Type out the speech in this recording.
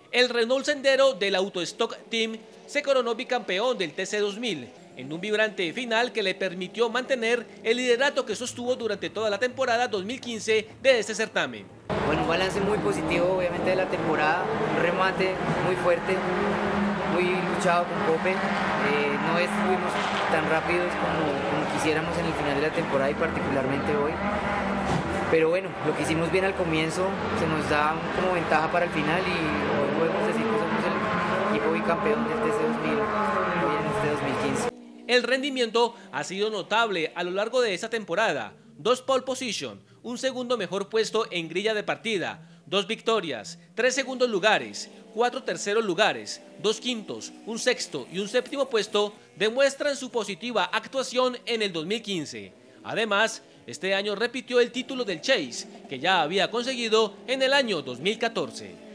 El Renault Sendero del Autostock Team se coronó bicampeón del TC2000 en un vibrante final que le permitió mantener el liderato que sostuvo durante toda la temporada 2015 de este certamen. Bueno, un balance muy positivo obviamente de la temporada, un remate muy fuerte, muy luchado con Cope. No estuvimos tan rápidos como quisiéramos en el final de la temporada y particularmente hoy. Pero bueno, lo que hicimos bien al comienzo se nos da como ventaja para el final y hoy podemos decir que somos el equipo bicampeón del TC2000 hoy en este 2015. El rendimiento ha sido notable a lo largo de esta temporada. 2 pole position, un segundo mejor puesto en grilla de partida, 2 victorias, 3 segundos lugares, 4 terceros lugares, 2 quintos, un sexto y un séptimo puesto demuestran su positiva actuación en el 2015. Además, este año repitió el título del Chase, que ya había conseguido en el año 2014.